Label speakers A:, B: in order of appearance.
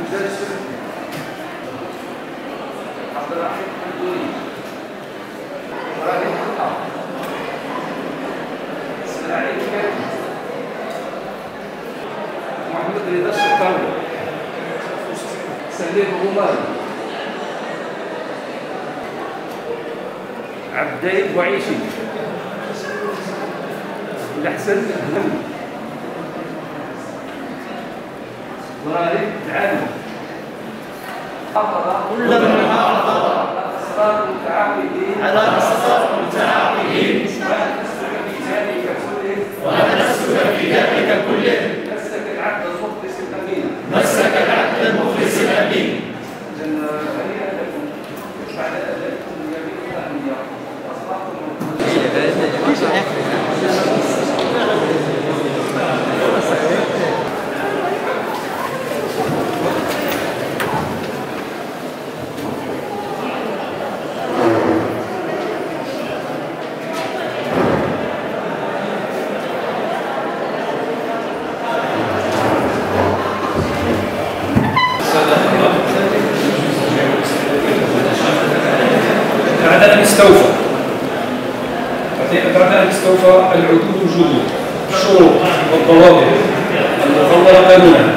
A: محمد رضا الشقاوي، سليم غماري، عبدايب بوعيشي، الحسن الهلمي، ضرائب العالم، كل من حافظ على أسرار المتعاقدين ونفسك في ذلك كله مسك العبد المخلص الأمين هنيئا لكم على أدائكم الجميل الأهمية بعد أن استوفى العدود الجدود الشروط والضوابط المقررة قانونا